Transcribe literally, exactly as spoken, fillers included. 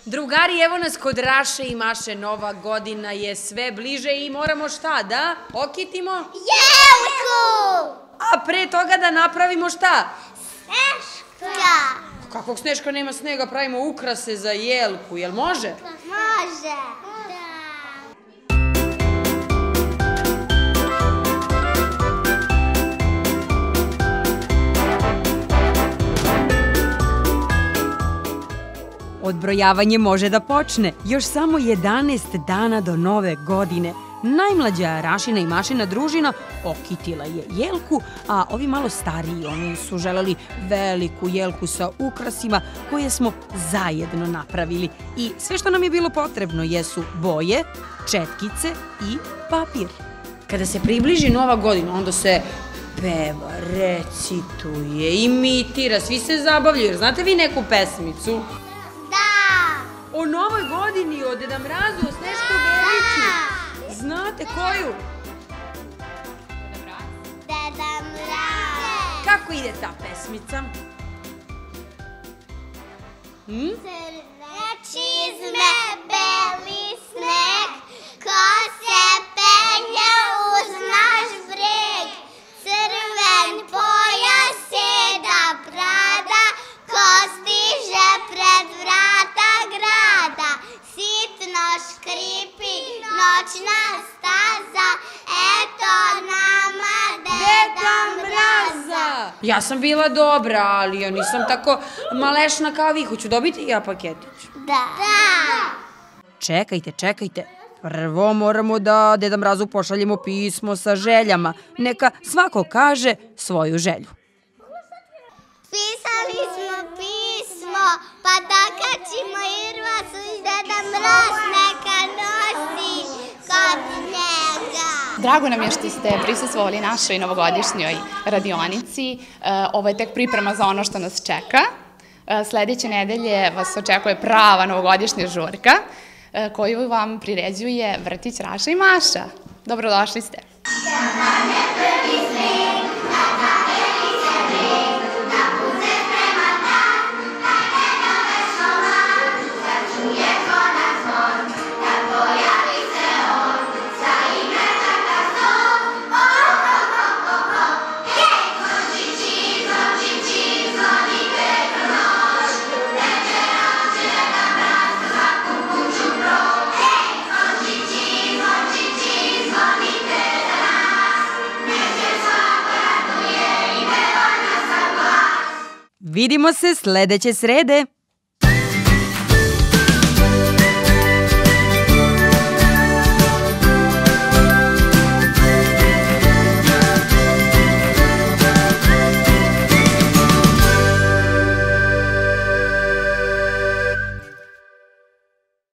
Drugari, evo nas kod Raše i Maše, nova godina je sve bliže i moramo šta, da okitimo? Jelku! A pre toga da napravimo šta? Sneška! Kakvog sneška nema snega, pravimo ukrase za jelku, jel može? Može! Odbrojavanje može da počne, još samo jedanaest dana do nove godine. Najmlađa Rašina i Mašina družina okitila je jelku, a ovi malo stariji, oni su želeli veliku jelku sa ukrasima koje smo zajedno napravili. I sve što nam je bilo potrebno jesu boje, četkice i papir. Kada se približi nova godina, onda se peva, recituje, imitira, svi se zabavljaju. Znate vi neku pesmicu? O novoj godini, o Deda Mrazu, o Snežku Beliću. Znate koju? Deda Mraz. Kako ide ta pesmica? Crne čizme, beli sneg, ko se penje uz naš breg. Crven pojas seda prada, ko stiže pred vrata grada. Sitno škripi noćna staza, eto nama Deda Mraza. Ja sam bila dobra, ali ja nisam tako malešna kao vi. Hoću dobiti ja paketić. Da. Da. Čekajte, čekajte. Prvo moramo da Deda Mrazu pošaljemo pismo sa željama. Neka svako kaže svoju želju. Pisali smo pismo, pa dokačimo Irvasu i Deda Mraz neka nosi kod njega. Drago nam je što ste prisustvovali našoj novogodišnjoj radionici. Ovo je tek priprema za ono što nas čeka. Sledeće nedelje vas očekuje prava novogodišnja žurka koju vam priređuje vrtić Raša i Maša. Dobrodošli ste. Vidimo se sledeće srede.